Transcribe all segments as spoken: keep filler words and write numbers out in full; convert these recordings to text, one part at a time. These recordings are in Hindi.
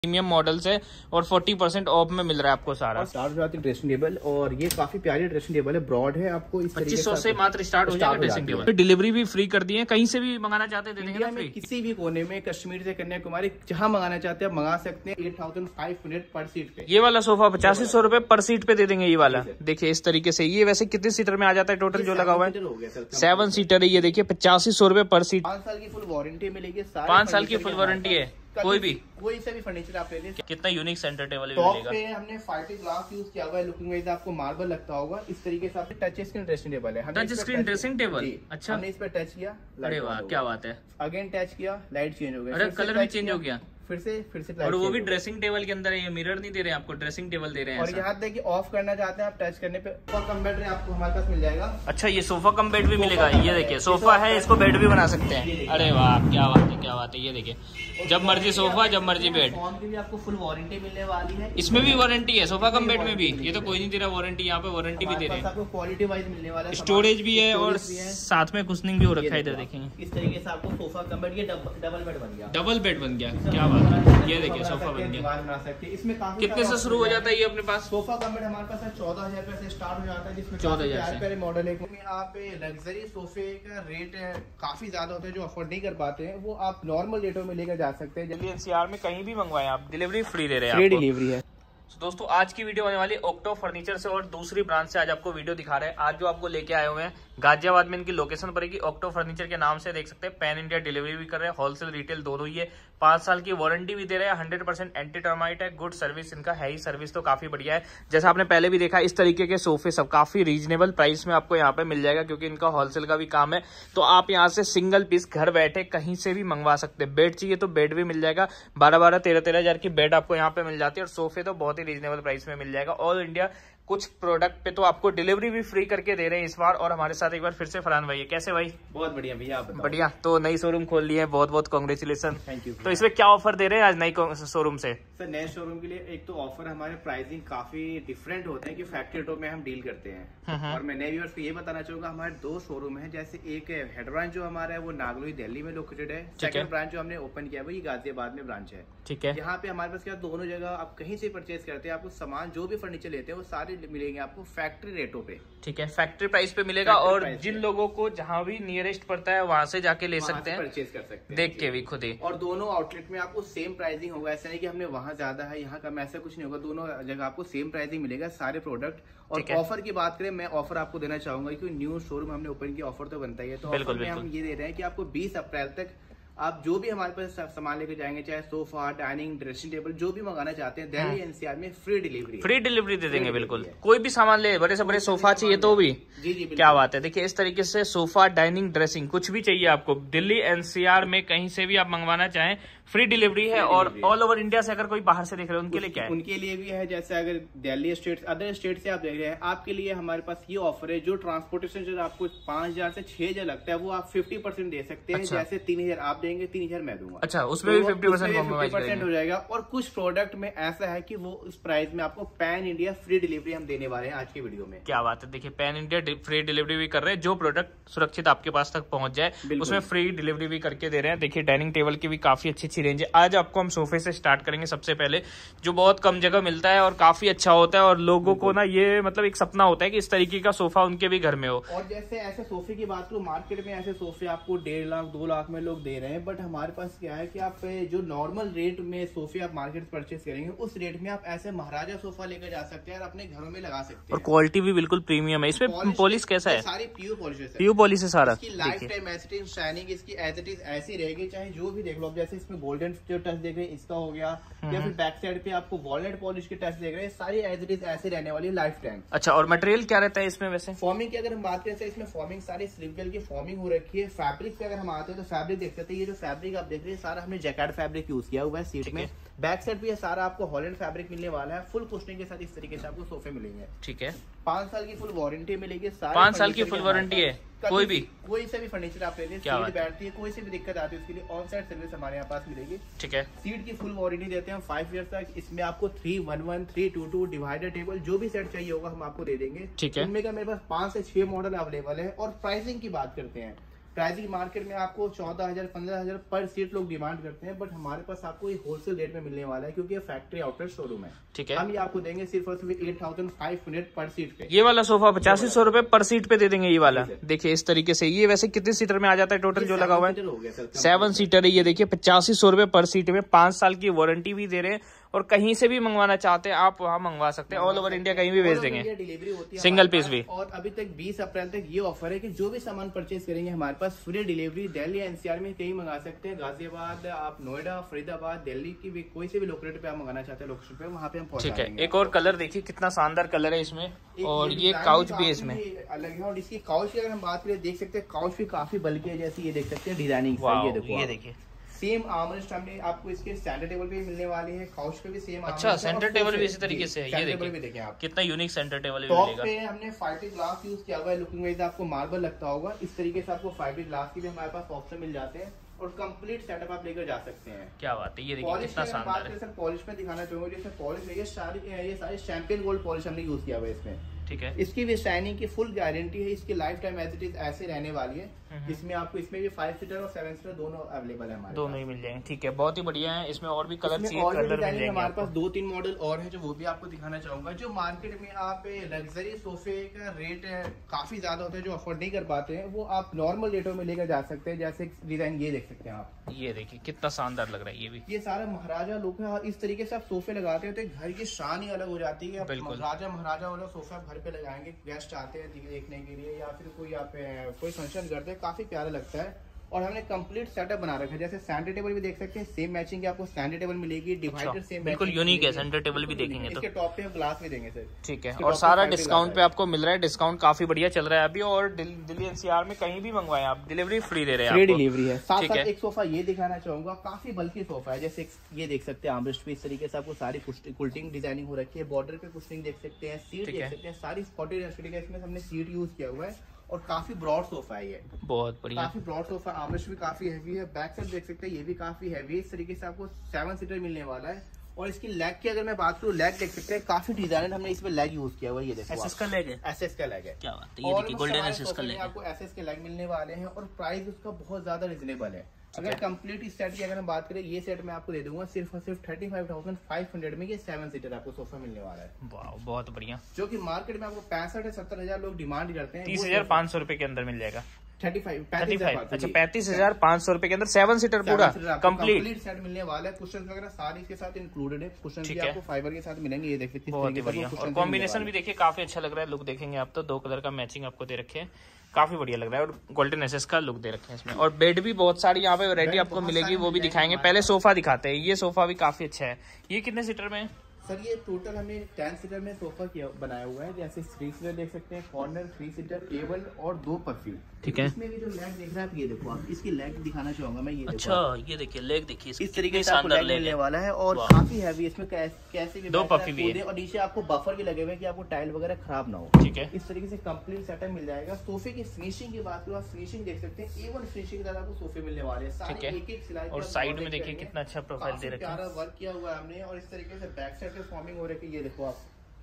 प्रीमियम मॉडल्स है और चालीस परसेंट ऑफ में मिल रहा है आपको सारा। स्टार्ट हो जाती है ड्रेसिंग टेबल और ये काफी प्यारी ड्रेसिंग टेबल है, ब्रॉड है। आपको इस पच्चीस सौ से मात्र स्टार्ट हो जाएगा ड्रेसिंग टेबल। डिलीवरी भी फ्री कर दी है, कहीं से भी मंगाना चाहते हैं इंडिया में किसी भी कोने में, कश्मीर से कन्याकुमारी जहाँ मंगाना चाहते हैं मंगा सकते हैं। Eight thousand five hundred per seat पे। ये वाला सोफा पचासी सौ रुपए पर सीट पे दे देंगे ये वाला। देखिए इस तरीके से ये वैसे कितने सीटर में आ जाता है टोटल जो लगा हुआ है? सेवन सीटर है ये। देखिए पचासी सौ रुपए पर सीट। पाँच साल की फुल वारंटी मिलेगी। पाँच साल की फुल वारंटी है। कोई भी कोई से भी फर्नीचर आप ले लीजिए। कितना यूनिक सेंटर टेबल मिलेगा। पे हमने फाइव ग्लास यूज किया हुआ है। लुकिंग वाइज आपको मार्बल लगता होगा। इस तरीके से आपने टच स्क्रीन ड्रेसिंग टेबल है। Touch screen dressing table. अच्छा, हमने इस पे टच किया। अरे वाह क्या बात है। अगेन टच किया, लाइट चेंज हो गया। अरे कलर भी चेंज हो गया फिर से फिर से और वो भी ड्रेसिंग टेबल के अंदर है। ये मिरर नहीं दे रहे हैं आपको, ड्रेसिंग टेबल दे रहे हैं। और यहाँ तक कि ऑफ करना चाहते हैं आप, टच करने पे सोफा कम बेड आपको हमारे पास मिल जाएगा। अच्छा ये सोफा कम बेड भी मिलेगा। ये देखिए सोफा है, इसको बेड भी बना सकते हैं। अरे वाह क्या बात है, क्या बात है। ये देखिए जब मर्जी सोफा जब मर्जी बेड। फोन की भी आपको फुल वारंटी मिलने वाली है। इसमें भी वारंटी है सोफा कम बेड में भी। ये तो कोई नहीं दे रहा वारंटी, यहाँ पे वारंटी भी दे रहे हैं। आपको क्वालिटी वाइज मिलने वाला है। स्टोरेज भी है और साथ में कुशनिंग भी हो रखा है। इधर देखेंगे इस तरीके से आपको सोफा कम बेड, ये डबल बेड बन गया। डबल बेड बन गया, क्या बात है। ये देखिए सोफा बन गया। बना सकते हैं। इसमें काफी कितने से शुरू हो जाता है ये अपने पास? सोफा कम बेड हमारे पास चौदह हजार रुपए से स्टार्ट हो जाता है, जिसमें चौदह हजार मॉडल है। यहाँ पे लग्जरी सोफे का रेट काफी ज्यादा होता है, जो अफोर्ड नहीं कर पाते हैं वो आप नॉर्मल रेटों में लेकर जा सकते हैं। दिल्ली एनसीआर में कहीं भी मंगवाएं आप, डिलीवरी फ्री दे रहे हैं। फ्री डिलीवरी है। तो दोस्तों आज की वीडियो होने वाली ऑक्टो फर्नीचर से और दूसरी ब्रांच से आज आपको वीडियो दिखा रहे हैं। आज जो आपको लेके आए हुए हैं गाजियाबाद में इनकी लोकेशन पड़ेगी। ऑक्टो फर्नीचर के नाम से देख सकते हैं। पैन इंडिया डिलीवरी भी कर रहे हैं, होलसेल रिटेल दोनों ही है। पांच साल की वारंटी भी दे रहे हैं। हंड्रेड परसेंट एंटी टर्माइट है। गुड सर्विस इनका है ही, सर्विस तो काफी बढ़िया है। जैसा आपने पहले भी देखा इस तरीके के सोफे सब काफी रीजनेबल प्राइस में आपको यहाँ पे मिल जाएगा, क्योंकि इनका होलसेल का भी काम है। तो आप यहाँ से सिंगल पीस घर बैठे कहीं से भी मंगवा सकते हैं। बेड चाहिए तो बेड भी मिल जाएगा। बारह बारह तेरह तेरह हजार की बेड आपको यहाँ पे मिल जाती है और सोफे तो बहुत ही रीजनेबल प्राइस में मिल जाएगा। ऑल इंडिया कुछ प्रोडक्ट पे तो आपको डिलीवरी भी फ्री करके दे रहे हैं इस बार। और हमारे साथ एक बार फिर से फरहान भाई है। कैसे भाई? बहुत बढ़िया भैया, आप बताओ। बढ़िया। तो नई शोरूम खोल ली है, बहुत बहुत कांग्रेचुलेशन। Thank you. तो इसमें क्या ऑफर दे रहे हैं आज नई शोरूम से? सर नए शोरूम के लिए एक तो ऑफर हमारे प्राइसिंग काफी डिफरेंट होते हैं कि फैक्ट्री रेटों में हम डील करते हैं। और मैं नए व्यूअर्स को ये बताना चाहूंगा, हमारे दो शोरूम है। जैसे एक है हेड ब्रांच जो हमारा है वो नागलोई दिल्ली में लोकेटेड है। सेकंड ब्रांच जो हमने ओपन किया है वो ये गाजियाबाद में ब्रांच है। ठीक है। यहाँ पे हमारे पास क्या दोनों जगह आप कहीं से परचेज करते हैं, आपको सामान जो भी फर्नीचर लेते हैं वो सारे मिलेंगे आपको फैक्ट्री रेटों पे। ठीक है, फैक्ट्री प्राइस पे मिलेगा। और जिन लोगों को जहाँ भी नियरेस्ट पड़ता है वहाँ से जाके ले सकते हैं, परचेज कर सकते हैं देख के भी खुद ही। और दोनों आउटलेट में आपको सेम प्राइसिंग होगा। ऐसा नहीं कि हमने वहाँ ज्यादा है यहाँ कम, ऐसा कुछ नहीं होगा। दोनों जगह आपको सेम प्राइसिंग मिलेगा सारे प्रोडक्ट। और ऑफर की बात करें, मैं ऑफर आपको देना चाहूंगा कि न्यू शोरूम हमने ओपन किया, ऑफर तो बनता ही है। तो ऑफर में हम ये दे रहे हैं कि आपको बीस अप्रैल तक आप जो भी हमारे पास सामान लेकर जाएंगे, चाहे सोफा, डाइनिंग, ड्रेसिंग टेबल, जो भी मंगाना चाहते हैं, दिल्ली एनसीआर में फ्री डिलीवरी फ्री डिलीवरी दे देंगे। बिल्कुल कोई भी सामान ले, बड़े से बड़े सोफा चाहिए तो भी। जी जी क्या बात है। देखिए इस तरीके से सोफा, डाइनिंग, ड्रेसिंग कुछ भी चाहिए आपको, दिल्ली एनसीआर में कहीं से भी आप मंगवाना चाहें फ्री डिलीवरी है। और ऑल ओवर इंडिया से अगर कोई बाहर से देख रहे हैं उनके लिए क्या है? उनके लिए भी है। जैसे अगर दिल्ली स्टेट, अदर स्टेट से आप देख रहे हैं, आपके लिए हमारे पास ये ऑफर है। जो ट्रांसपोर्टेशन जो आपको पांच हजार से छह हजार लगता है वो आप फिफ्टी परसेंट दे सकते हैं। जैसे तीन हजार आप देंगे, तीन हजार मैं दूंगा। अच्छा, उसमें भी फिफ्टी परसेंट हो जाएगा। और कुछ प्रोडक्ट में ऐसा है कि वो इस प्राइस में आपको पैन इंडिया फ्री डिलीवरी हम देने वाले हैं आज की वीडियो में। क्या बात है। देखिए पैन इंडिया फ्री डिलीवरी भी कर रहे हैं। जो प्रोडक्ट सुरक्षित आपके पास तक पहुंच जाए उसमें फ्री डिलीवरी भी करके दे रहे हैं। देखिए डाइनिंग टेबल की भी काफी अच्छी अच्छी रेंज है। आज आपको हम सोफे से स्टार्ट करेंगे सबसे पहले, जो बहुत कम जगह मिलता है और काफी अच्छा होता है। और लोगों को ना ये मतलब एक सपना होता है कि इस तरीके का सोफा उनके भी घर में हो। और जैसे ऐसे सोफे की बात करूं, मार्केट में ऐसे सोफे आपको डेढ़ लाख दो लाख में लोग दे रहे हैं। बट हमारे पास क्या है कि आप जो नॉर्मल रेट में सोफे आप मार्केट से परचेज करेंगे, उस रेट में आप ऐसे महाराजा सोफा लेकर जा सकते हैं और अपने घरों में लगा सकते हैं। और क्वालिटी भी बिल्कुल प्रीमियम है। इसमें पॉलिश कैसा है? सारी प्यू पॉलिश है। प्यू पॉलिश है सारा। Lifetime as it is shining इसकी एज इट इज ऐसी रहेगी, चाहे जो भी देख लो। जैसे इसमें गोल्डन जो टच देख रहे हैं इसका हो गया, या फिर बैक साइड पे आपको वॉलनट पॉलिश के टच देख रहे हैं, सारी एज इट इज ऐसे रहने वाली लाइफ टाइम। अच्छा, और मटेरियल क्या रहता है इसमें वैसे? फॉर्मिंग की अगर हम बात करें, इसमें फॉर्मिंग सारी स्लीववेल की फॉर्मिंग हो रखी है। फैब्रिक पे अगर हम आते हैं तो फैब्रिक देख सकते हैं। ये जो फैब्रिक आप देख रहे हैं सारा हमने जैकेट फैब्रिक यूज किया हुआ है सीट में। बैक साइड भी सारा आपको हॉलैंड फैब्रिक मिलने वाला है। फुल कुशनिंग के साथ इस तरीके से आपको सोफे मिलेंगे। ठीक है। पांच साल की फुल वारंटी मिलेगी। पांच साल की फुल वारंटी है। कोई भी कोई से भी फर्नीचर आप ले लीजिए, सीट बैठती है, कोई सी भी दिक्कत आती है उसके लिए ऑन साइड सर्विस हमारे यहाँ पास मिलेगी। ठीक है। सीट की फुल वारंटी देते हैं फाइव ईयर तक। इसमें आपको three one one three two two divider table जो भी सेट चाहिए होगा हम आपको दे देंगे। ठीक है। इनमें का मेरे पास पांच से छह मॉडल अवेलेबल है। और प्राइसिंग की बात करते हैं प्राइसिंग मार्केट में आपको चौदह हजार पंद्रह हजार पर सीट लोग डिमांड करते हैं, बट हमारे पास आपको ये होलसेल रेट में मिलने वाला है क्योंकि ये फैक्ट्री आउटलेट शोरूम है। ठीक है, हम ये आपको देंगे सिर्फ और सिर्फ eight thousand five hundred per seat पे। ये वाला सोफा पचासी सौ रुपए पर सीट पे दे देंगे ये वाला। देखिए इस तरीके से। ये वैसे कितने सीटर में आ जाता है टोटल जो लगा हुआ है? सेवन सीटर है ये। देखिए पचासी सौ रुपए पर सीट में, पांच साल की वारंटी भी दे रहे हैं। और कहीं से भी मंगवाना चाहते हैं आप वहाँ मंगवा सकते हैं, ऑल ओवर इंडिया कहीं भी भेज देंगे, डिलीवरी होती है सिंगल पीस भी। और अभी तक बीस अप्रैल तक ये ऑफर है कि जो भी सामान परचेज करेंगे हमारे पास फ्री डिलीवरी दिल्ली एनसीआर में कहीं मंगा सकते हैं। गाजियाबाद, आप नोएडा, फरीदाबाद, दिल्ली की भी कोई से भी लोकेलिटी पे आप मंगाना चाहते हैं लोकेशन पे, वहाँ पे हम पहुंचा देंगे। ठीक है, एक और कलर देखिए कितना शानदार कलर है इसमें, और ये काउच भी है इसमें अलग है। और इसकी काउच की अगर हम बात करें, देख सकते हैं काउच भी काफी बल्कि है, जैसे ये देख सकते हैं डिजाइनिंग। ये देखो, ये देखिए सेम आर्मरेस्ट हमने आपको इसके सेंटर टेबल पे मिलने वाली है, काउच पे भी सेम। अच्छा, सेंटर टेबल भी इसी तरीके से है। ये देखिए आप कितना यूनिक सेंटर टेबल टॉप पे हमने फाइबर ग्लास यूज किया हुआ है। लुकिंग वाइज आपको मार्बल लगता होगा, इस तरीके से आपको फाइबर ग्लास की भी हमारे पास ऑप्शन मिल जाते हैं और कंप्लीट सेटअप आप लेकर जा सकते हैं। क्या बात है, ये देखिए कितना शानदार है। सर पॉलिश में दिखाना चाहूंगा, जैसे पॉलिश है ये सारी ये सारे चैंपियन गोल्ड पॉलिश हमने यूज किया हुआ है इसमें। ठीक है, इसकी भी शाइनिंग की फुल गारंटी है, इसकी lifetime as it is ऐसे रहने वाली है। इसमें आपको इसमें भी फाइव सीटर और सेवन सीटर दोनों अवेलेबल है हमारे, दोनों ही मिल जाएंगे। ठीक है, बहुत ही बढ़िया है। इसमें और भी कलर चाहिए, और कलर मिल जाएंगे हमारे पास। दो तीन मॉडल और है जो वो भी आपको दिखाना चाहूंगा। जो मार्केट में आप लग्जरी सोफे का रेट काफी ज्यादा होता है, जो अफोर्ड नहीं कर पाते हैं, वो आप नॉर्मल रेटों में लेकर जा सकते हैं। जैसे डिजाइन ये देख सकते हैं आप, ये देखिए कितना शानदार लग रहा है। ये भी ये सारा महाराजा लुक है, और इस तरीके से आप सोफे लगाते हैं तो घर की शान ही अलग हो जाती है। राजा महाराजा वाला सोफा आप घर पे लगाएंगे, गेस्ट आते हैं देखने के लिए या फिर कोई आप कोई फंक्शन करते हैं, काफी प्यारा लगता है। और हमने कंप्लीट सेटअप बना रखा है। जैसे सेंटर टेबल भी देख सकते हैं, सेम मैचिंग आपको सेंटर टेबल मिलेगी, डिवाइडर सेम बिल्कुल यूनिक है। सेंटर टेबल भी देखेंगे तो इसके टॉप पे हम ग्लास भी देंगे सर। ठीक है, और सारा डिस्काउंट पे आपको मिल रहा है। डिस्काउंट काफी बढ़िया चल रहा है अभी, और दिल्ली एनसीआर में कहीं भी मंगवाएं आप, डिलीवरी फ्री दे रहे हैं, फ्री डिलीवरी है। साथ साथ एक सोफा ये दिखाना चाहूंगा, काफी बल्कि सोफा है। जैसे ये देख सकते हैं आर्मरेस्ट पे इस तरीके से आपको सारी कुल्टिंग डिजाइनिंग हो रखी है, बॉर्डर पे कुशनिंग देख सकते हैं, सीट देख सकते हैं, सारी फोर्टी इंच का इसमें हमने सीट यूज किया हुआ है। और काफी ब्रॉड सोफा है ये, बहुत बढ़िया, काफी ब्रॉड सोफा। आर्मरेस्ट भी काफी हैवी है, बैक साइड देख सकते हैं ये भी काफी हैवी है। इस तरीके से आपको सेवन सीटर मिलने वाला है। और इसकी लेग की अगर मैं बात करूँ, लेग देख सकते हैं काफी डिजाइन हमने इसमें लेग यूज किया हुआ है। ये देखो एसएस का लेग है, एसएस का लेग है। क्या बात है, ये देखिए गोल्डन एसएस का लेग है। आपको एसएस के लेग मिलने वाले हैं और प्राइस उसका बहुत ज्यादा रिजनेबल है। अगर कंप्लीट इस सेट की अगर हम बात करें, ये सेट मैं आपको दे दूंगा सिर्फ और सिर्फ thirty five thousand five hundred में ये सेवन सीटर आपको सोफा मिलने वाला है। वाह, बहुत बढ़िया। जो कि मार्केट में आपको पैंसठ या सत्तर हजार लोग डिमांड करते हैं, तीस हजार पाँच सौ रुपए के अंदर मिल जाएगा। थर्टी फाइव अच्छा पैंतीस हजार पाँच सौ रुपए के अंदर सेवन सीटर पूरा कंप्लीट सेट मिलने वाला है। कुशन वगैरह सारी इसके साथ इंक्लूडेड है। कुशन भी आपको फाइबर के साथ मिलेंगे, ये देख सकते हैं। बहुत ही बढ़िया, और कॉम्बिनेशन भी देखिए काफी अच्छा लग रहा है। लुक देखेंगे आप तो दो कलर का मैचिंग आपको दे रखे हैं, काफी बढ़िया लग रहा है। और गोल्डन एसएस का लुक दे रखे हैं इसमें। और बेड भी बहुत सारी यहाँ पे वैरायटी आपको मिलेगी, वो भी दिखाएंगे। पहले सोफा दिखाते हैं। ये सोफा भी काफी अच्छा है। ये कितने सीटर में? सर ये टोटल हमने टेन सीटर में सोफा किया बनाया हुआ है। जैसे थ्री सीटर देख सकते हैं, कॉर्नर, थ्री सीटर, टेबल और दो परफ्यूम। ठीक है, इसमें भी जो लेग देख रहे हैं आप, ये देखो आप, इसकी लेग दिखाना चाहूंगा मैं। ये अच्छा, ये देखिए लेग देखिए, इस तरीके से आपको लेग मिलने वाला है और काफी हैवी। इसमें कैसे भी दो पफी भी है, और नीचे आपको बफर भी लगे हुए कि आपको टाइल वगैरह खराब ना हो। ठीक है, इस तरीके से कंप्लीट सेटअप मिल जाएगा। सोफे की फिनिशिंग की बात करो, आप फिनिशिंग देख सकते हैं, ए वन फिनिशिंग के साथ आपको सोफे मिलने वाले हैं। ठीक है, एक एक सिलाई और साइड में देखिए कितना अच्छा प्रोफाइल दे रखा है, प्यारा वर्क किया हुआ है हमने। और इस तरीके से बैक साइड पे फॉर्मिंग हो रही है, ये देखो आप,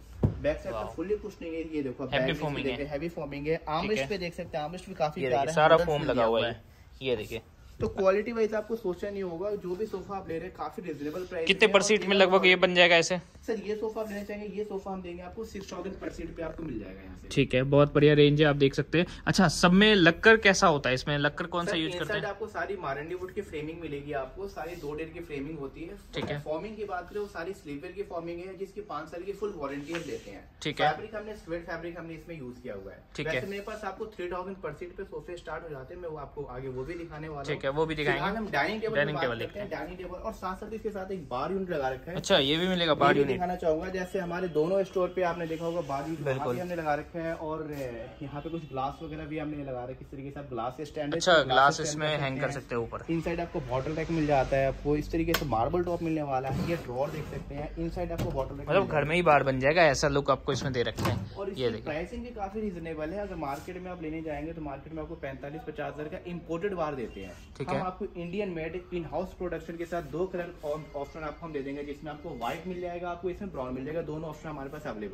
बैक साइड पर फुल्ली कुछ नहीं है। ये देखो हैवी फॉर्मिंग है, हैवी फॉर्मिंग है। आर्मरेस्ट पे देख सकते हैं, आर्मरेस्ट भी काफी प्यारा है, सारा फोम लगा हुआ है। ये देखिए, तो क्वालिटी वाइज आपको सोचना नहीं होगा। जो भी सोफा आप ले रहे हैं काफी रिजनेबल प्राइस। कितने पर सीट में लगभग ये बन जाएगा ऐसे? सर ये सोफा आप लेना चाहेंगे, ये सोफा हम देंगे आपको सिक्स थाउजेंड पर सीट पे आपको मिल जाएगा यहाँ से। ठीक है, बहुत बढ़िया रेंज है, आप देख सकते हैं। अच्छा, सब में लक्कर कैसा होता है? इसमें लक्कर कौन सा यूज करते हैं? आपको सारी मारंडी वुड की फ्रेमिंग मिलेगी, आपको सारी दो डेढ़ की फ्रेमिंग होती है। ठीक है, फॉर्मिंग की बात करें, सारी स्लीपर की फॉर्मिंग है, जिसकी पांच साल की फुल वारंटी हम देते हैं। ठीक है, फैब्रिक हमने स्वेट फैब्रिक हमने इसमें यूज किया हुआ है। ठीक है, मेरे पास आपको थ्री थाउजेंड पर सीट पे सोफे स्टार्ट हो जाते हैं, मैं वो आपको आगे वो भी दिखाने वाला हूँ। ठीक है, वो भी दिखाएंगे। Dining table dining table dining table और साथ साथ इसके साथ एक बार यूनिट लगा रखा है। अच्छा, ये भी मिलेगा बार यूनिट? दिखाना चाहूंगा, जैसे हमारे दोनों स्टोर पे आपने देखा होगा बार यूनिट बिल्कुल हमने लगा रखा है। और यहाँ पे कुछ ग्लास वगैरह भी हमने लगा रखा है। किस तरीके से आप ग्लास स्टैंड, अच्छा ग्लास इसमें हैंग कर सकते हैं ऊपर। इनसाइड आपको बॉटल रैक मिल जाता है, आपको इस तरीके से मार्बल टॉप मिलने वाला है। ये ड्रॉर देख सकते हैं, इनसाइड आपको बॉटल रैक, मतलब घर में ही बार बन जाएगा, ऐसा लुक आपको इसमें दे रखे हैं। और ये प्राइसिंग भी काफी रीजनेबल है। अगर मार्केट में आप लेने जाएंगे तो मार्केट में आपको पैंतालीस पचास हजार का इम्पोर्टेड बार देते हैं। हम आपको Indian made in house production के साथ दो कलर ऑप्शन आपको हम दे देंगे, जिसमें आपको व्हाइट मिल जाएगा, आपको इसमें ब्राउन मिल जाएगा। दोनों ऑप्शन हमारे पास अवेलेबल है।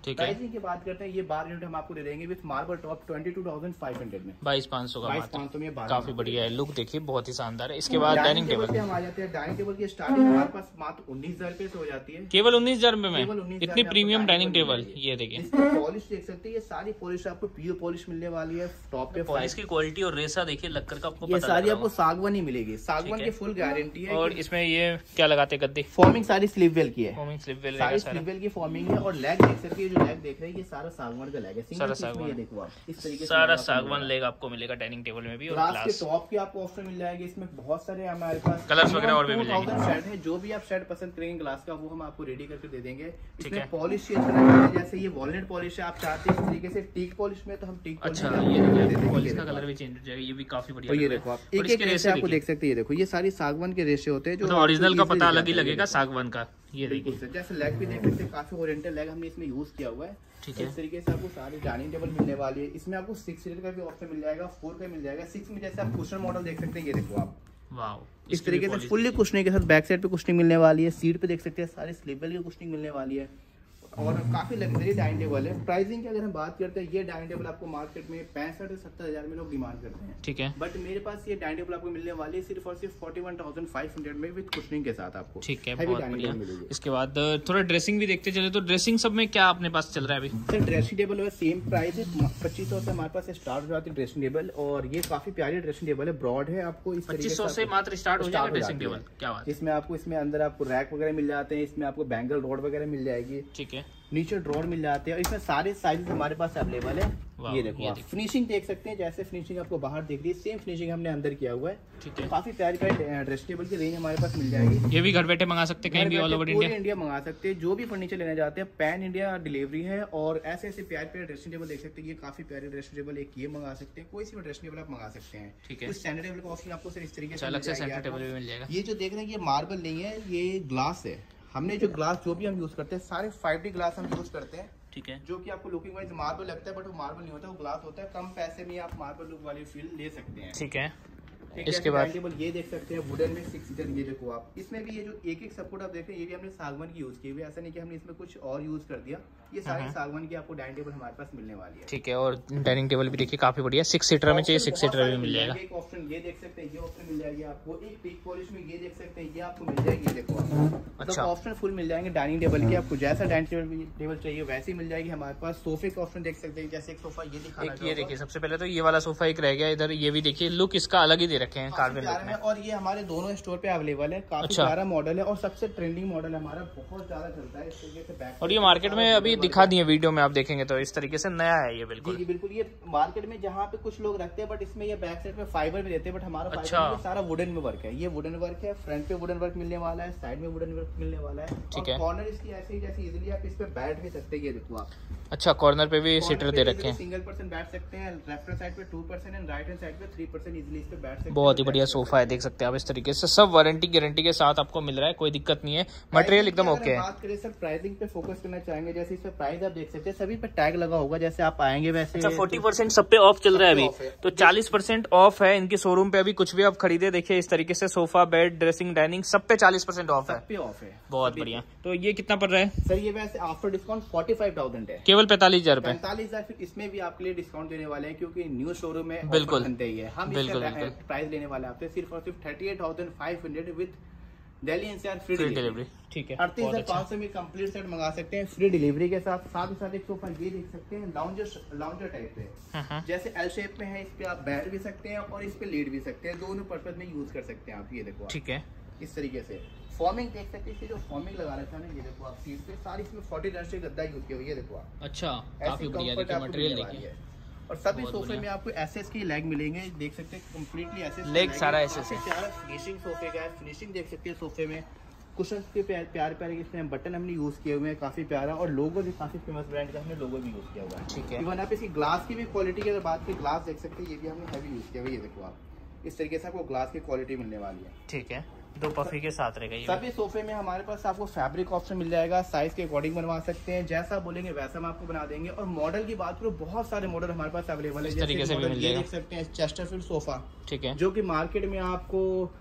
ठीक है। प्राइसिंग की बात करते हैं, ये बार यूनिट हम आपको दे देंगे with marble top twenty two thousand five hundred में, बाईस पाँच सौ का बाईस पाँच सौ में बार काफी बढ़िया है, लुक देखिए बहुत ही शानदार है। इसके बाद डाइनिंग टेबल हम आ जाते हैं। डाइनिंग टेबल की स्टार्टिंग हमारे पास मात्र उन्नीस हजार रुपए से हो जाती है, केवल उन्नीस हजार रुपए में इतनी प्रीमियम डाइनिंग टेबल। ये देखिए पॉलिश देख सकते हैं, ये सारी पॉलिश आपको प्योर पॉलिश मिलने वाली है। टॉप पे पॉलिश की क्वालिटी और रेसा देखिए लक्कर का आपको ये सारी आपको सागवान ही मिलेगी, सागवान की फुल गारंटी है। और इसमें ये क्या लगाते हैं गद्दे, फॉर्मिंग सारी स्लीव वेल की है, फॉर्मिंग स्लीव वेल सारी स्लीव वेल की फॉर्मिंग है। और लेग देख सकते हैं, जो लेग देख रहे हैं ये सारा सागवान का लेग है, सारा सागवान। ये देखो आप इस तरीके से सारा सागवान लेग आपको मिलेगा डाइनिंग टेबल में भी। और ग्लास के टॉप की आपको ऑप्शन मिल जाएगी, इसमें बहुत सारे हमारे पास कलर्स वगैरह और भी मिल जाएंगे। शेड है, जो भी आप शेड पसंद करेंगे ग्लास का वो हम आपको रेडी करके दे देंगे। इसमें पॉलिश जैसे ये वॉलनट पॉलिश है, आप चाहते हैं इस तरीके से टीक पॉलिश में तो हम टीक। अच्छा ये पॉलिश का कलर भी चेंज हो जाएगा, ये भी काफी बढ़िया। ये देखो आप एक एक रेशे आपको देख सकते हैं, ये देखो ये सारी सागवान के रेशे होते हैं, जो ओरिजिनल का पता अलग ही लगेगा सागवान का। ये देखिए सर, जैसे लेग भी देख सकते हैं, काफी ओरिएंटल लेग हमने इसमें यूज किया हुआ है। ठीक है। इस तरीके से आपको सारी डाइनिंग टेबल मिलने वाली है। इसमें आपको सिक्स सीटर का भी ऑप्शन मिल जाएगा, फोर का मिल जाएगा। सिक्स में जैसे आप कुशन मॉडल देख सकते हैं, ये देखो आप वाओ, इस तरीके से फुल्ली कुशनिंग के साथ बैक साइड पे कुशनिंग मिलने वाली है। सीट पे देख सकते हैं सारी स्लीवल की कुशनिंग मिलने वाली है और काफी लग्जरी डाइनिंग टेबल है। प्राइसिंग की अगर हम बात करते हैं, ये डाइनिंग टेबल आपको मार्केट में पैंसठ से सत्तर हजार में लोग डिमांड करते हैं। ठीक है। बट मेरे पास ये डाइनिंग टेबल आपको मिलने वाली है सिर्फ और सिर्फ forty one thousand five hundred में विद कुशनिंग के साथ आपको। ठीक है, बहुत बढ़िया। इसके बाद थोड़ा ड्रेसिंग भी देखते चले, तो ड्रेसिंग सब में क्या अपने पास चल रहा है अभी? Sir dressing table same price है, पच्चीस सौ से हमारे पास स्टार्ट हो जाती है ड्रेसिंग टेबल। और ये काफी प्यारी ड्रेसिंग टेबल है, ब्रॉड है, आपको पच्चीस सौ से मात्र स्टार्ट हो जाएगा ड्रेसिंग टेबल। क्या बात। इसमें आपको इसमें अंदर आपको रैक वगैरह मिल जाते हैं, इसमें आपको बैंगल रॉड वगैरह मिल जाएगी। ठीक है। नीचे ड्रॉर मिल जाते हैं और इसमें सारे साइज हमारे पास अवेलेबल है। ये देखो आप फिनिशिंग देख सकते हैं, जैसे फिनिशिंग आपको बाहर दिख रही है सेम फिनिशिंग हमने अंदर किया हुआ है। ठीक है। काफी प्यारी प्यारी ड्रेस टेबल की रेंज हमारे पास मिल जाएगी। ये भी घर बैठे मंगा सकते हैं, कहीं भी ऑल ओवर इंडिया इंडिया मंगा सकते हैं। जो भी फर्नीचर लेना चाहते हैं पैन इंडिया डिलीवरी है। और ऐसे ऐसे प्यारे प्यारे ड्रेसिंग टेबल देख सकते हैं, ये काफी प्यारे ड्रेसिंग टेबल एक ये मंगा सकते हैं, कोई सी भी ड्रेसिंग टेबल आप मंगा सकते हैं। ठीक है। कुछ सेंटर टेबल का ऑप्शन आपको सिर्फ इस तरीके से अलग से सेंटर टेबल भी मिल जाएगा। ये जो देख रहे हैं ये मार्बल नहीं है, ये ग्लास है। हमने जो ग्लास जो भी हम यूज करते हैं सारे फाइव डी ग्लास हम यूज करते हैं। ठीक है। जो कि आपको लुकिंग वाइज मार्बल लगता है, बट वो मार्बल नहीं होता, वो ग्लास होता है। कम पैसे में आप मार्बल लुक वाली फील ले सकते हैं। ठीक है। ठीक इसके बाद टेबल ये देख सकते हैं वुडन में सिक्स सीटर। ये देखो आप, इसमें भी ये जो एक एक सपोर्ट आप देख रहे हैं ये भी हमने सागवान की यूज की हुई है, ऐसा नहीं कि हमने इसमें कुछ और यूज कर दिया। ये सारी सागवान की आपको डाइनिंग टेबल हमारे पास मिलने वाली है। ठीक है। और डाइनिंग टेबल भी देखिए काफी बढ़िया, सिक्स सीटर में चाहिए सिक्स सीटर भी मिल जाएगा। एक ऑप्शन ये देख सकते हैं, ये ऑप्शन मिल जाएगी आपको। एक टिक पॉलिश में ये देख सकते हैं, ये आपको मिल जाएगी। ये देखो आप, अच्छा ऑप्शन फुल मिल जाएंगे डाइनिंग टेबल के। आपको जैसा डाइनिंग टेबल चाहिए वैसी मिल जाएगी हमारे पास। सोफे का ऑप्शन देख सकते हैं, जैसे एक सोफा ये दिखाना ये देखिए, सबसे पहले तो ये वाला सोफा एक रह गया इधर, ये भी देखिए लुक इसका अलग ही दे रखे हैं कार्बन लुक में। और ये हमारे दोनों स्टोर पे अवेलेबल है, काफी अच्छा। प्यारा मॉडल है और सबसे ट्रेंडिंग मॉडल हमारा, बहुत ज्यादा चलता है इस तरीके से बैक। और ये मार्केट में अभी दिखा दिए वीडियो में आप देखेंगे तो इस तरीके से नया है ये। बिल्कुल जी बिल्कुल, ये मार्केट में जहाँ पे कुछ लोग रखते हैं बट इसमें ये बैक साइड में फाइबर भी देते हैं, बट हमारा अच्छा। सारा वुडन में वर्क है। ये वुडन वर्क है, फ्रंट पे वुडन वर्क मिलने वाला है, साइड में वुडन वर्क मिलने वाला है। ठीक है। कॉर्नर इसकी ऐसे ही जैसे इजीली आप इस पे बैठ भी सकते हैं। ये देखो आप, अच्छा कॉर्नर पे भी सीटर दे रखे हैं। सिंगल पर्सन बैठ सकते हैं, लेफ्ट हैंड साइड पे two person and right hand side पे थ्री पर्सन इजीली इस पे बैठ सकते हैं। बहुत ही बढ़िया सोफा है, देख सकते हैं आप इस तरीके से, सब वारंटी गारंटी के साथ आपको मिल रहा है, कोई दिक्कत नहीं है, मटेरियल एकदम ओके है। बात करें सर प्राइसिंग पे फोकस करना चाहेंगे, जैसे इस पे प्राइस आप देख सकते हैं सभी पे टैग लगा होगा, जैसे आप आएंगे वैसे। अच्छा फोर्टी परसेंट सब पे ऑफ चल रहा है अभी, तो चालीस परसेंट ऑफ है इनके शोरूम पे अभी। कुछ भी आप खरीदे देखिए इस तरीके से, सोफा बेड ड्रेसिंग डाइनिंग सब पे चालीस परसेंट ऑफ है। सब पे ऑफ है, बहुत बढ़िया। तो ये कितना पड़ रहा है सर? ये वैसे after discount forty five thousand है, केवल पैंतालीस हजार रुपए। पैंतालीस हजार फिर इसमें भी आपके लिए डिस्काउंट देने वाले हैं क्योंकि न्यू शोरूम है। बिल्कुल बनते ही है, हम बिल्कुल प्राइस लेने वाले आपसे सिर्फ और सिर्फ thirty eight thousand five hundred with Delhi NCR free delivery. ठीक है। अड़तीस हजार पाँच सौ में कंप्लीट सेट मंगा सकते हैं फ्री डिलीवरी के साथ। साथ ही साथ एक सोफा ये देख सकते हैं, लाउंजर लाउंजर टाइप पे, जैसे एल शेप में है, इस पे आप बैठ भी सकते हैं और इस पे लेट भी सकते हैं, दोनों पर्पज में यूज कर सकते हैं आप। ये देखो ठीक है, इस तरीके से फॉर्मिंग देख सकते हैं, इसकी जो फॉर्मिंग लगा रखा है ना, ये देखो आप सीट पे सारी इसमें फोर्टी डस्ट गद्दा यूज किया हुआ है। ये देखो आप, अच्छा काफी बढ़िया देखिए मटेरियल देखिए। और सभी सोफे में आपको एसएस की लेग मिलेंगे, देख सकते हैं कंप्लीटली एसएस लेग, सारा एसएस है। फिनिशिंग सोफे का है, फिनिशिंग देख सकते हैं सोफे में। कुशन के प्यारे प्यारे प्यारे इसमें बटन हमने यूज किए हुए हैं, काफी प्यारा। और लोगो भी काफी फेमस ब्रांड का हमने लोगो भी यूज किया हुआ है। ठीक है। इवन आप इसकी ग्लास की भी क्वालिटी की अगर बात की, ग्लास देख सकते हैं, ये भी हमने हैवी यूज किया हुआ है। ये देखो आप, इस तरीके से आपको ग्लास की क्वालिटी मिलने वाली है। ठीक है, दो पफी के साथ रहेगा। सभी सोफे में हमारे पास आपको फैब्रिक ऑप्शन मिल जाएगा, साइज के अकॉर्डिंग बनवा सकते हैं, जैसा बोलेंगे वैसा हम आपको बना देंगे। और मॉडल की बात करो, बहुत सारे मॉडल हमारे पास अवेलेबल है। इस तरीके से भी मिल जाएगा। देख सकते हैं चेस्टरफील्ड सोफा, ठीक है, जो कि मार्केट में आपको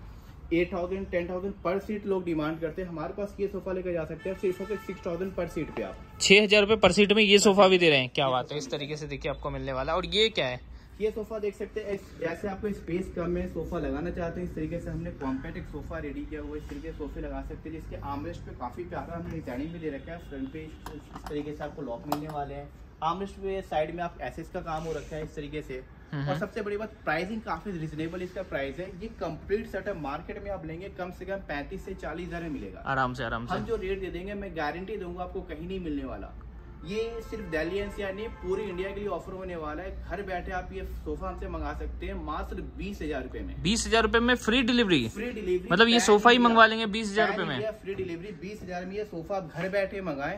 एट थाउजेंड टेन थाउजेंड पर सीट लोग डिमांड करते हैं, हमारे पास ये सोफा लेकर जा सकते हैं सिर्फ सिक्स थाउजेंड पर सीट पे। आप छह हजार रुपए पर सीट में ये सोफा भी दे रहे हैं, क्या बात है। इस तरीके से देखिए आपको मिलने वाला। और ये क्या है? ये सोफा देख सकते हैं, जैसे आपको स्पेस कम है, सोफा लगाना चाहते हैं, इस तरीके से हमने कॉम्पैक्ट एक सोफा रेडी किया हुआ है। इस तरीके से सोफे लगा सकते हैं, जिसके आर्मरेस्ट पे काफी प्यारा हमने डिजाइनिंग भी दे रखा है। फ्रंट पे इस तरीके से आपको लॉक मिलने वाले हैं, आर्मरेस्ट पे साइड में आप एसेस का काम हो रखा है इस तरीके से। और सबसे बड़ी बात, प्राइसिंग काफी रिजनेबल इसका प्राइस है। ये कंप्लीट सेटअप मार्केट में आप लेंगे कम से कम पैंतीस से चालीस हजार में मिलेगा आराम से। आराम से हम जो रेट दे देंगे, मैं गारंटी दूंगा आपको कहीं नहीं मिलने वाला। ये सिर्फ दिल्ली एनसीआर नहीं, पूरी इंडिया के लिए ऑफर होने वाला है। घर बैठे आप ये सोफा हमसे मंगा सकते हैं मात्र बीस हजार रूपए में। बीस हजार रूपए में फ्री डिलीवरी? फ्री डिलीवरी, मतलब ये सोफा ही मंगवा लेंगे बीस हजार रूपए में? फ्री डिलीवरी बीस हजार में ये सोफा आप घर बैठे मंगाए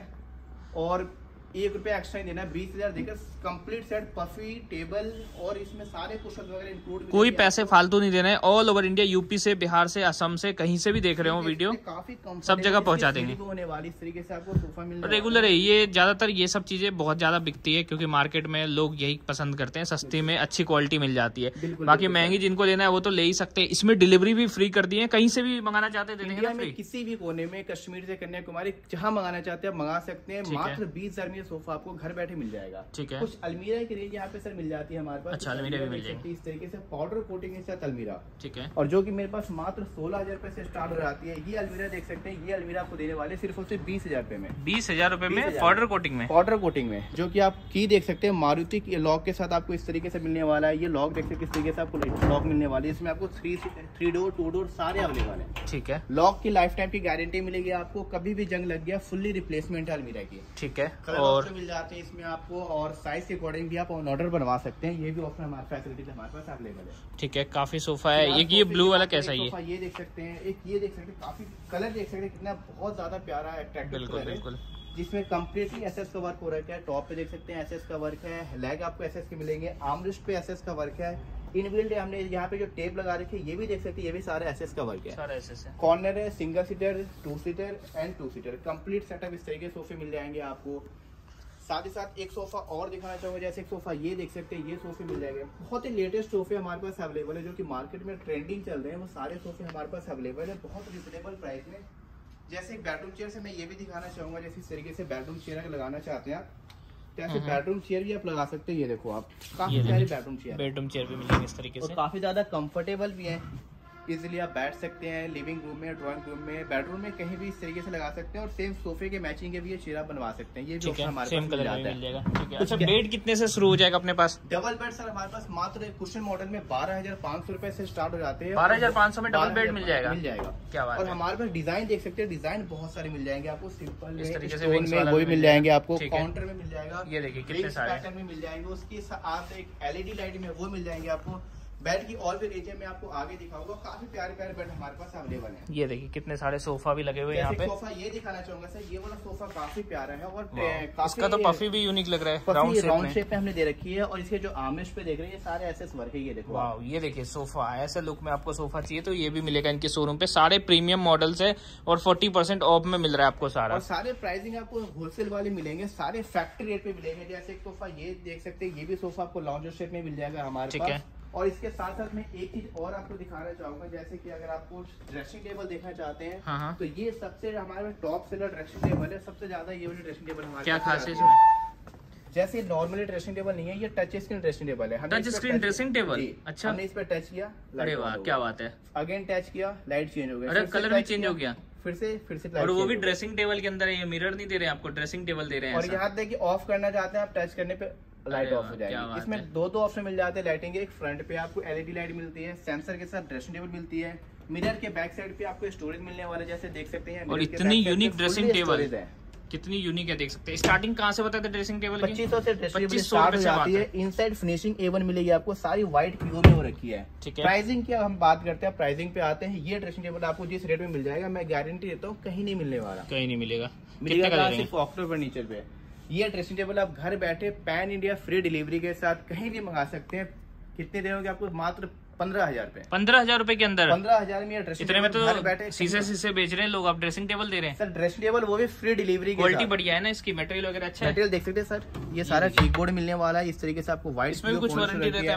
और एक रुपया एक्स्ट्रा ही देना। बीस हजार देकर कंप्लीट सेट, पफी, टेबल और इसमें सारे कुशन वगैरह इंक्लूड। कोई पैसे फालतू नहीं देना है। ऑल ओवर इंडिया, यूपी से, बिहार से, असम से, कहीं से भी देख रहे हो वीडियो, काफी सब जगह पहुंचा देंगे। होने वाली इस तरीके से आपको सोफा मिल रेगुलर है ये। ज्यादातर ये सब चीजें बहुत ज्यादा बिकती है क्योंकि मार्केट में लोग यही पसंद करते हैं, सस्ती में अच्छी क्वालिटी मिल जाती है। बाकी महंगी जिनको लेना है वो तो ले ही सकते हैं। इसमें डिलीवरी भी फ्री कर दी है, कहीं से भी मंगाना चाहते हैं इंडिया में किसी भी कोने में, कश्मीर से कन्याकुमारी, जहाँ मंगाना चाहते हैं मंगा सकते हैं। मात्र बीस हजार में सोफा आपको घर बैठे मिल जाएगा। ठीक है। कुछ अलमीरा की रेंज यहाँ पे सर मिल जाती है हमारे पास। अच्छा, अलमीरा भी मिल जाएगी इस तरीके से पाउडर कोटिंग के साथ अलमीरा। ठीक है। और जो कि मेरे पास मात्र सोलह हजार रुपए से स्टार्ट हो जाती है। ये अलमीरा देख सकते हैं, ये अलमीरा आपको देने वाले सिर्फ और सिर्फ बीस हजार रुपए में। बीस हजार रुपए में पाउडर कोटिंग में? पाउडर कोटिंग में, जो कि आप की देख सकते हैं मारुति की लॉक के साथ आपको इस तरीके से मिलने वाला है। ये लॉक देख सकते हैं, इस तरीके से आपको लॉक मिलने वाली है। इसमें आपको three three door two door सारे अवेलेबल है। ठीक है। लॉक की लाइफ टाइम की गारंटी मिलेगी आपको, कभी भी जंग लग गया फुल्ली रिप्लेसमेंट है अलमीरा की। ठीक है। और मिल जाते हैं इसमें आपको, और साइज के अकॉर्डिंग भी आप ऑर्डर बनवा सकते हैं। ये भी ऑप्शन हमारे फैसिलिटी हमारे पास अवेलेबल है। ठीक है। काफी सोफा है। एक ये ब्लू वाला कैसा है? ये देख सकते हैं, एक ये देख सकते हैं, काफी कलर देख सकते हैं, कितना बहुत ज्यादा प्यारा अट्रैक्टिव कलर है, जिसमें कम्प्लीटली एसएस का वर्क हो रखा है। टॉप पे देख सकते हैं एसएस का वर्क है, लेग आपको एसएस के मिलेंगे, आर्मरेस्ट पे एसएस का वर्क है। इनबिल्ट हमने यहाँ पे जो टेप लगा रखी है, ये भी देख सकते हैं, ये भी सारा एसएस का वर्क है। सारा एसएस है। कॉर्नर है, single seater, two seater and two seater, complete setup इस तरीके सोफे मिल जाएंगे आपको। साथ ही साथ एक सोफा और दिखाना चाहूंगा, जैसे एक सोफा ये देख सकते हैं, ये सोफे मिल जाएंगे। बहुत ही लेटेस्ट सोफे हमारे पास अवेलेबल है, जो कि मार्केट में ट्रेंडिंग चल रहे हैं। वो सारे सोफे हमारे पास अवेलेबल है बहुत रिजनेबल प्राइस में। जैसे एक बेडरूम चेयर से मैं ये भी दिखाना चाहूंगा, जैसे इस तरीके से बेडरूम चेयर अगर लगाना चाहते हैं आप, जैसे बेडरूम चेयर भी आप लगा सकते हैं। ये देखो आप, काफी सारी बेडरूम चेयर बेडरूम चेयर भी मिलेंगे इस तरीके से, काफी ज्यादा कंफर्टेबल भी है। इजीली आप बैठ सकते हैं लिविंग रूम में, ड्राइंग रूम में, बेडरूम में, कहीं भी इस तरीके से लगा सकते हैं। और सेम सोफे के मैचिंग के भी ये चेयर आप बनवा सकते हैं। ये भी ऑप्शन हमारे पास मिल जाता है। अच्छा, बेड कितने से शुरू हो जाएगा अपने पास? डबल बेड सर हमारे पास मात्र कुशन मॉडल में बारह हजार पाँच सौ रुपए से स्टार्ट हो जाते हैं। बारह हजार पाँच सौ में डबल बेड मिल जाएगा? मिल जाएगा। क्या बात। और हमारे पास डिजाइन देख सकते हैं, डिजाइन बहुत सारे मिल जाएंगे आपको। सिंपल इस तरीके से वही मिल जाएंगे आपको, काउंटर में मिल जाएगा। ये देखिए कितने सारे पैटर्न में मिल जाएंगे। उसके साथ एक एलईडी लाइट में वो मिल जाएंगे आपको। बेड की और भी रेंज है, मैं आपको आगे दिखाऊंगा। काफी प्यारे प्यारे बेड हमारे पास अवेलेबल है। ये देखिए कितने सारे सोफा भी लगे हुए हैं यहाँ पे। सोफा ये दिखाना चाहूंगा सर, ये वाला सोफा काफी प्यारा है और इसका तो पफी भी यूनिक लग रहा है, राउंड शेप, शेप में हमने दे रखी है। और इसके जो आर्मरेस्ट पे देख रहे हैं, ये सारे एसएस वर्क है। ये देखो वाह, ये देखिए सोफा, ऐसे लुक में आपको सोफा चाहिए तो ये भी मिलेगा इनके शोरूम पे। सारे प्रीमियम मॉडल्स है और फोर्टी परसेंट ऑफ में मिल रहा है आपको सारा। और सारे प्राइसिंग आपको होलसेल वाले मिलेंगे, सारे फैक्ट्री रेट पे मिलेंगे। जैसे एक सोफा ये देख सकते हैं, ये भी सोफा आपको लॉन्जर शेप में मिल जाएगा हमारे पास। और इसके साथ साथ मैं एक चीज और आपको दिखाना चाहूंगा, जैसे कि अगर आपको ड्रेसिंग टेबल देखना चाहते हैं, हाँ। तो ये सबसे हमारे टॉप सेलर ड्रेसिंग टेबल है। सबसे ज्यादा ये वाली ड्रेसिंग टेबल हमारे क्या खास है इसमें? जैसे नॉर्मली ड्रेसिंग टेबल नहीं है, ये टच स्क्रीन ड्रेसिंग टेबल है। Touch screen dressing table? अच्छा, हमने इस पे टच किया, अरे वाह क्या बात है। अगेन टच किया, लाइट चेंज हो गई। अरे कलर भी चेंज हो गया फिर से फिर से और वो भी ड्रेसिंग टेबल के अंदर है। ये मिरर नहीं दे रहे हैं आपको, ड्रेसिंग टेबल दे रहे हैं। और यहाँ देखिए ऑफ करना चाहते हैं आप, टच करने पे लाइट ऑफ हो जाएगी। इसमें दो दो ऑप्शन मिल जाते हैं लाइटिंग के। एक फ्रंट पे आपको एलईडी लाइट मिलती है, सेंसर के साथ ड्रेसिंग टेबल मिलती है। मिरर के बैक साइड पे आपको स्टोरेज मिलने वाले, जैसे देख सकते हैं। और इतनी यूनिक ड्रेसिंग टेबल है, कितनी यूनिक है, देख सकते हैं। स्टार्टिंग कहाँ से बताते ड्रेसिंग टेबल? पच्चीस सौ से ड्रेसिंग टेबल स्टार्ट हो जाती है। इनसाइड फिनिशिंग ए वन मिलेगी आपको, सारी व्हाइट पीओ में हो रखी है। ठीक है। प्राइसिंग की हम बात करते हैं, प्राइसिंग पे आते हैं। ये ड्रेसिंग टेबल आपको जिस रेट में मिल जाएगा, मैं गारंटी देता हूँ कहीं नहीं मिलने वाला। कहीं नहीं मिलेगा, मिलेगा सिर्फ ऑक्टो फर्नीचर पे। ये ड्रेसिंग टेबल आप घर बैठे पैन इंडिया फ्री डिलीवरी के साथ कहीं भी मंगा सकते हैं। कितने देंगे आपको? मात्र पंद्रह हजार रूपए पंद्रह हजार रूपए के अंदर पंद्रह हजार में ड्रेसिंग इतने में तो बैठे शीशे शीशे बेच रहे हैं लोग, आप ड्रेसिंग टेबल दे रहे हैं। सर ड्रेसिंग टेबल वो भी फ्री डिलीवरी, क्वालिटी बढ़िया है ना इसकी, मटेरियल वगैरह अच्छा है। मटेरियल देख सकते हैं सर, ये सारा चीकबोर्ड मिलने वाला है। इस तरीके से आपको व्हाइट इसमें भी कुछ वारंटी रहता है अपना?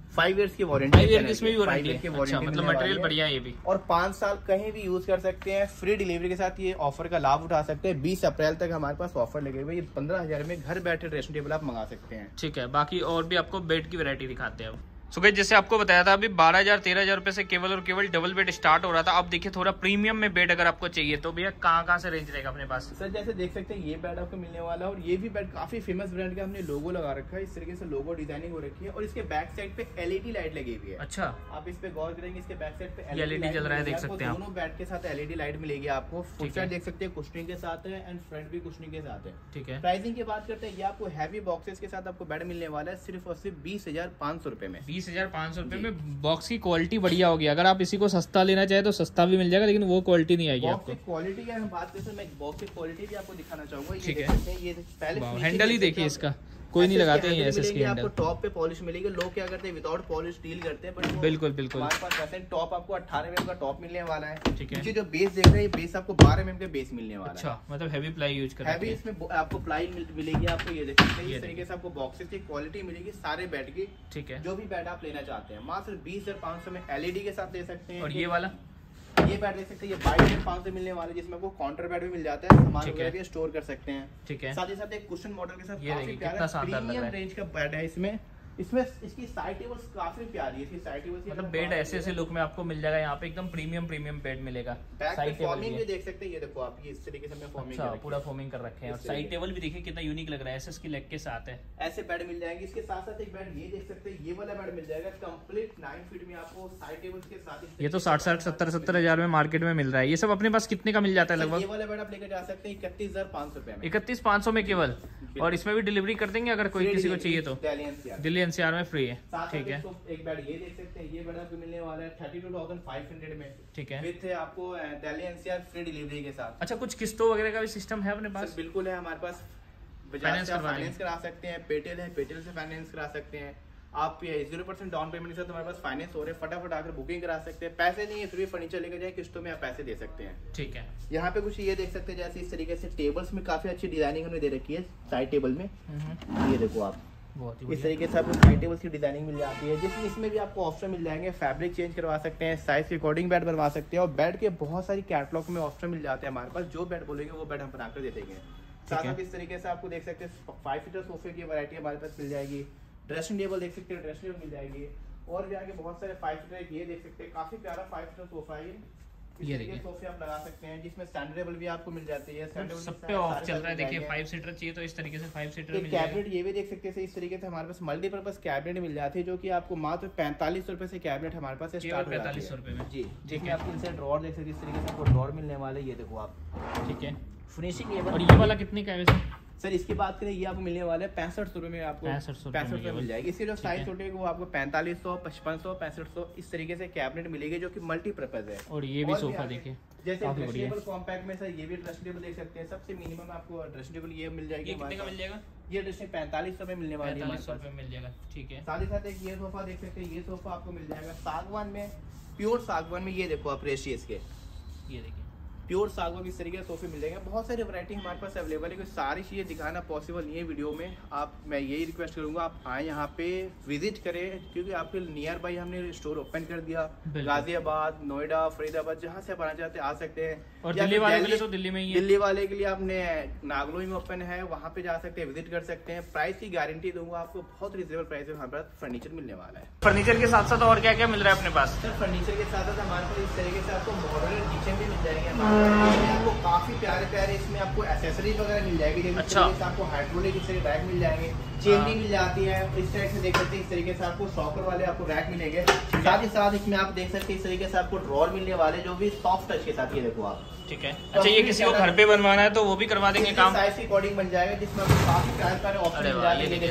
फाइव ईयर्स की वारंटी, फाइव ईयर इसमें भी वारंटी है। की अच्छा, मतलब मटेरियल बढ़िया है ये भी। और पाँच साल कहीं भी यूज कर सकते हैं, फ्री डिलीवरी के साथ ये ऑफर का लाभ उठा सकते हैं। बीस अप्रैल तक हमारे पास ऑफर लगे हुए, ये पंद्रह हजार में घर बैठे ड्रेसिंग टेबल आप मंगा सकते हैं। ठीक है, बाकी और भी आपको बेड की वैरायटी दिखाते हैं अब। सो गाइस, जैसे आपको बताया था अभी बारह हजार तेरह हजार रुपए से केवल और केवल डबल बेड स्टार्ट हो रहा था। अब देखिए थोड़ा प्रीमियम में बेड अगर आपको चाहिए तो भैया कहाँ कहाँ से रेंज रहेगा अपने पास? सर जैसे देख सकते हैं ये बेड आपको मिलने वाला है, और ये भी बेड काफी फेमस ब्रांड का हमने लोगो लगा रखा है। इस तरीके से लोगो डिजाइनिंग हो रखी है, और इसके बैक साइड पे एलईडी लाइट लगी हुई है। अच्छा, आप इस पे गौर करेंगे, इसके बैक साइड पे एलईडी जल रहा है, देख सकते हैं आप। दोनों बेड के साथ एलईडी लाइट मिलेगी आपको। फुट साइड देख सकते हैं कुशनिंग के साथ है, एंड फ्रंट भी कुशनिंग के साथ है। ठीक है, प्राइसिंग की बात करते हैं, ये आपको हैवी बॉक्सेस के साथ आपको बेड मिलने वाला है सिर्फ और सिर्फ बीस हजार पाँच सौ रुपए में। बीस हजार पाँच सौ रुपए में बॉक्स की क्वालिटी बढ़िया होगी। अगर आप इसी को सस्ता लेना चाहे तो सस्ता भी मिल जाएगा, लेकिन वो क्वालिटी नहीं आएगी आपको। क्वालिटी की हम बात करते हैं, मैं बॉक्स की क्वालिटी भी आपको दिखाना चाहूंगा। ठीक है, ये पहले हैंडल ही देखिए इसका, कोई नहीं लगाते हैं एसएस की हैंडल। आपको टॉप पे पॉलिश मिलेगी। लोग क्या करते हैं विदाउट पॉलिश डील करते हैं, बट बिल्कुल बिल्कुल हमारे पास वैसे टॉप आपको अठारह एम एम का टॉप मिलने वाला है। ठीक है, नीचे जो बेस देख रहे हैं बेस आपको बारह एम एम का बेस मिलने वाला है। अच्छा, मतलब हैवी प्लाई यूज कर रहे हैं। हैवी इसमें आपको प्लाई मिलेगी आपको, ये देख सकते हैं। इस तरीके से आपको बॉक्सेस की क्वालिटी मिलेगी सारे बेड की। ठीक है, जो भी बेड आप लेना चाहते हैं मात्र बीस हजार पाँच सौ में एलईडी के साथ ले सकते हैं। और ये वाला ये बेड देख सकते हैं, ये बाईस हजार पाँच सौ मिलने वाला है, जिसमें आपको काउंटर बेड भी मिल जाता है, सामान वगैरह भी स्टोर कर सकते हैं। ठीक है, साथ ही साथ एक कुशन मॉडल के साथ ये काफी कितना प्यारा शानदार लग रहा प्रीमियम है। रेंज का बेड है। इसमें इसमें इसकी साइड टेबल्स काफी प्यारी है। इसकी साइड टेबल्स मतलब बेड ऐसे ऐसे लुक में आपको मिल जाएगा यहाँ पे, एकदम प्रीमियम प्रीमियम बेड मिलेगा। साइड फॉर्मिंग भी देख सकते हैं, ये देखो आप, ये इस तरीके से हमने फॉर्मिंग अच्छा, पूरा फॉर्मिंग कर रखे हैं। और साइड टेबल भी देखिए कितना यूनिक लग रहा है, एसएस की लेग के साथ है। ऐसे बेड मिल जाएंगे। इसके साथ साथ एक बेड ये देख सकते हैं, ये वाला बेड मिल जाएगा कंप्लीट नाइन फीट में आपको साइड टेबल्स के साथ। ये तो साठ साठ सत्तर सत्तर हजार में मार्केट में मिल रहा है। ये सब अपने पास कितने का मिल जाता है लगभग? ये वाला बेड आप लेकर जा सकते हैं इकतीस हजार पाँच सौ रुपए में। इकतीस पाँच सौ में केवल, और इसमें भी डिलीवरी कर देंगे अगर कोई किसी को चाहिए तो। दिल्ली एनसीआर में फ्री है। ठीक है, एक बेड ये देख सकते हैं, ये बेड आपको मिलने वाला है thirty two thousand five hundred में। ठीक है, विथ आपको दिल्ली एनसीआर फ्री डिलीवरी के साथ। अच्छा, कुछ किस्तों वगैरह का भी सिस्टम है अपने पास? बिल्कुल है हमारे पास। बजाज से फाइनेंस करा सकते हैं, पेटेल है पेटेल से फाइनेंस करा सकते हैं। आप जीरो परसेंट डाउन पेमेंट के साथ हमारे पास फाइनेंस हो रहे हैं, फटाफट आकर बुकिंग करा सकते हैं। पैसे नहीं है फिर भी फर्नीचर लेकर जाए, किस्तों में आप पैसे दे सकते हैं। ठीक है, यहाँ पे कुछ ये देख सकते हैं, जैसे इस तरीके से टेबल्स में काफी अच्छी डिजाइनिंग हमने दे रखी है साइड टेबल में। ये देखो आप, बहुत ही इस तरीके से आपको साइड टेबल्स की डिजाइनिंग मिल जाती है, जिसमें इसमें भी आपको ऑप्शन मिल जाएंगे। फैब्रिक चेंज करवा सकते हैं, साइज के अकॉर्डिंग बेड बनवा सकते हैं, और बेड के बहुत सारी कैटलॉग में ऑप्शन मिल जाते हैं हमारे पास। जो बेड बोलेंगे वो बेड हम बनाकर दे देंगे। साथ साथ इस तरीके से आपको देख सकते हैं फाइव सीटर सोफे की वैरायटी हमारे पास मिल जाएगी। ड्रेसिंग टेबल देख सकते हैं, ड्रेसिंग टेबल मिल जाएगी। और भी आगे बहुत सारे फाइव सीटर ये देख सकते हैं, काफी प्यारा फाइव सीटर सोफा है। ये देखिए सोफे आप लगा सकते हैं, जिसमें स्टैंडर्ड भी आपको मिल जाती है। सब पे ऑफ चल रहा है। देखिए फाइव सीटर चाहिए तो इस तरीके से फाइव सीटर मिल जाएगा। कैबिनेट ये भी देख सकते हैं, इस तरीके से हमारे पास मल्टीपर्पज कैबिनेट मिल जाती है, जो कि आपको मात्र पैंतालीस सौ रुपए से कैबिनेट हमारे पास स्टार्ट हो पैंतालीस सौ रुपए में। जी, जिसमें आपको इनसे ड्रॉर देख सकते हैं, इस तरीके से आपको ड्रॉर मिलने वाले। ये देखो आप, ठीक है, फिनिशिंग ये। और ये वाला कितने का है वैसे? सर इसकी बात करें, ये आपको मिलने वाला है पैंसठ सौ रुपए में। आपको पैंसठ सौ रुपए मिल जाएगी। इसके जो साइज छोटे वो आपको पैंतालीस सौ पचपन सौ पैंसठ सौ इस तरीके से कैबिनेट मिलेगी, जो कि मल्टीपर्पज है। और ये भी सोफा देखिए, जैसे ड्रेसिंग टेबल कॉम्पैक्ट में सर ये भी ड्रेसिंग टेबल देख सकते हैं। सबसे मिनिमम आपको ड्रेसिंग टेबल ये मिल जाएगी। कितने का मिल जाएगा? ये ड्रेसिंग पैंतालीस सौ में मिलने वाली है, पैंतालीस सौ रुपए मिल जाएगा। ठीक है, साथ ही साथ एक ये सोफा देख सकते हैं, ये सोफा आपको मिल जाएगा सागवान में, प्योर सागवान में। ये देखो आप रेशियस के, ये देखिए प्योर सागवान इस तरीके के सोफे मिल जाएंगे। बहुत सारी वैरायटी हमारे पास अवेलेबल है, क्योंकि सारी चीज़ें दिखाना पॉसिबल नहीं है वीडियो में। आप मैं यही रिक्वेस्ट करूंगा आप आए यहाँ पे विजिट करें, क्योंकि आपके नियर बाई हमने स्टोर ओपन कर दिया। गाजियाबाद, नोएडा, फरीदाबाद, जहाँ से आप आना चाहते हैं आ सकते हैं। और दिल्ली वाले के लिए तो दिल्ली में ही है। दिल्ली वाले के लिए आपने नागलोई में ओपन है, वहाँ पे जा सकते हैं, विजिट कर सकते हैं। प्राइस की गारंटी दूंगा आपको, बहुत रिजनेबल प्राइस में हमारे पास फर्नीचर मिलने वाला है। फर्नीचर के साथ साथ और क्या क्या मिल रहा है अपने पास? सर फर्नीचर के साथ साथ हमारे पास इस तरीके से आपको मॉड्यूलर किचन भी मिल जाएंगे। आपको काफी प्यारे प्यारे इसमें आपको एक्सेसरीज वगैरह मिल जाएगी। जैसे अच्छा, आपको हाइड्रोलिक इस तरह रैक मिल जाएंगे, चेंजिंग मिल जाती है। इस तरह से देख सकते हैं, इस तरीके से आपको शॉकर वाले आपको रैक मिलेंगे। साथ ही साथ इसमें आप देख सकते हैं इस तरीके से आपको ड्रॉर मिलने वाले, जो भी सॉफ्ट टच के साथ। ये देखो आप, ठीक है। अच्छा, ये किसी को घर पे बनवाना है तो वो भी करवा देंगे काम, साइज के अकॉर्डिंग बन जाएगा, जिसमें आपको काफी प्यारे प्यारे ऑप्शन मिल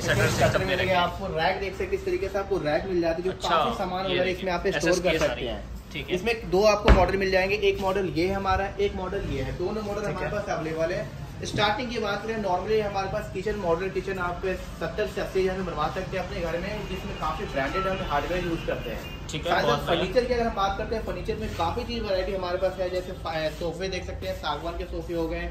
जाते हैं। आपको रैक देख सकते हैं, इस तरीके से आपको रैक मिल जाती है, जो काफी सामान वगैरह इसमें आप स्टोर कर सकते हैं। ठीक है, इसमें दो आपको मॉडल मिल जाएंगे, एक मॉडल ये है हमारा, एक मॉडल ये है। दोनों मॉडल हमारे पास अवेलेबल है। स्टार्टिंग की बात करें, नॉर्मली हमारे पास किचन मॉडल किचन आप सत्तर से अस्सी हजार में बनवा सकते हैं अपने घर में, जिसमें काफी ब्रांडेड हम हार्डवेयर यूज करते हैं। ठीक है, फर्नीचर की अगर हम बात करते हैं, फर्नीचर में काफी चीज वैरायटी हमारे पास है। जैसे सोफे देख सकते हैं, सागवान के सोफे हो गए,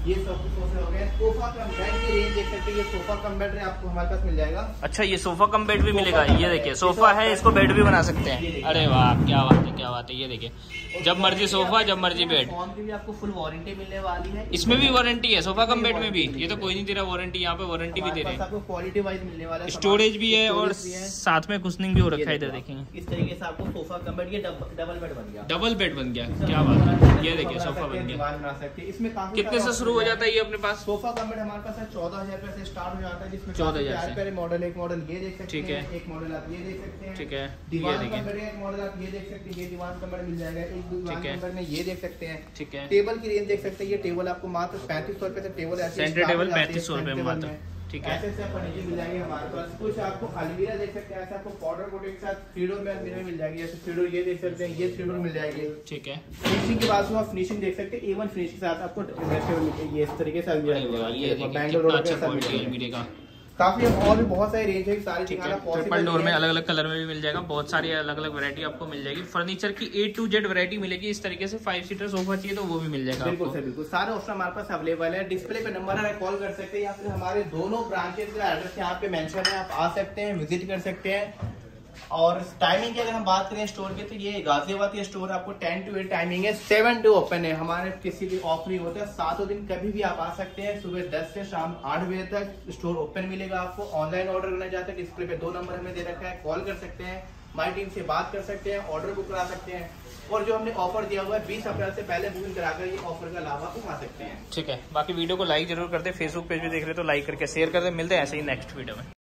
ये सब कुछ सोफे हो गए। सोफा कम बेड की रेंज देख सकते हैं, ये सोफा कम बेड आपको हमारे पास मिल जाएगा। अच्छा, ये सोफा कम बेड भी मिलेगा। ये देखिए सोफा है, इसको बेड भी बना सकते हैं। अरे वाह, क्या बात है, क्या बात है। ये देखिए जब मर्जी सोफा, जब मर्जी बेड। फोन की भी आपको फुल वारंटी मिलने वाली है। इसमें भी वारंटी है, सोफा कम बेड में भी। ये तो कोई नहीं दे रहा वारंटी, यहाँ पे वारंटी भी दे रहे हैं। आपको क्वालिटी वाइज मिलने वाला है, स्टोरेज भी है और साथ में कुशनिंग भी हो रखा है। इधर देखेंगे इस तरीके से आपको सोफा कम बेड, ये डबल बेड बन गया। डबल बेड बन गया, क्या बात है। ये देखिए सोफा बन गया। बना सकते हैं। इसमें कितने से शुरू हो जाता है ये अपने पास? सोफा कम बेड हमारे पास चौदह हजार रुपए से स्टार्ट हो जाता है, जिसमें चौदह हजार से मॉडल, एक मॉडल ये देख सकते ठीक हैं, है। एक मॉडल आप ये देख सकते हैं, ठीक है। दीवान कम बेड एक मॉडल आप ये देख सकते हैं, ये दीवान कम बेड मिल जाएगा। एक दीवान कम बेड में ये देख सकते हैं, ठीक है। टेबल की रेंज देख सकते हैं, ये टेबल आपको मात्र पैंतीस सौ रुपए से टेबल सेंटर टेबल पैंतीस सौ रुपए मात्र, ठीक है। ऐसे ऐसे फर्नीचर मिल जाएंगे हमारे पास। कुछ आपको अलमीरा देख सकते हैं, ऐसे आपको पाउडर कोटिंग के साथ थ्री डोर में अलमीरा मिल जाएगी। ऐसे थ्री डोर ये देख सकते हैं, ये थ्री डोर मिल जाएगी, ठीक है। फिनिशिंग की बात आप फिनिशिंग देख सकते हैं, एवन फिनिश के साथ आपको ये इस तरीके से बैंगलोर रोड का काफी और भी बहुत सारी रेंज है, सारी दिखाना पॉसिबल। ट्रिपल डोर में अलग अलग कलर में भी मिल जाएगा, बहुत सारी अलग अलग वैरायटी आपको मिल जाएगी। फर्नीचर की ए टू जेड वैरायटी मिलेगी इस तरीके से। फाइव सीटर सोफा चाहिए तो वो भी मिल जाएगा। बिल्कुल सर, बिल्कुल सारे ऑप्शन हमारे पास अवेलेबल है। डिस्प्ले पे नंबर है, कॉल कर सकते हैं, या फिर हमारे दोनों ब्रांचेस का एड्रेस यहाँ पे मेंशन है, आप आ सकते हैं, विजिट कर सकते हैं। और टाइमिंग की अगर हम बात करें स्टोर की, तो ये गाजियाबाद के स्टोर आपको टेन टू एट टाइमिंग है, सेवन टू ओपन है। हमारे किसी भी ऑफ नहीं होता, सातों दिन कभी भी आप आ सकते हैं। सुबह दस से शाम आठ बजे तक स्टोर ओपन मिलेगा आपको। ऑनलाइन ऑर्डर करना चाहते हैं, डिस्प्ले पे दो नंबर हमें दे रखा है, कॉल कर सकते हैं, हमारी टीम से बात कर सकते हैं, ऑर्डर बुक करा सकते हैं। और जो हमने ऑफर दिया हुआ है बीस अप्रैल से पहले बुकिंग कराकर ये ऑफर का लाभ आप उठा सकते हैं। ठीक है, बाकी वीडियो को लाइक जरूर कर दे। फेसबुक पेज भी देख रहे तो लाइक करके शेयर कर दे। मिलते हैं ऐसे ही नेक्स्ट वीडियो में।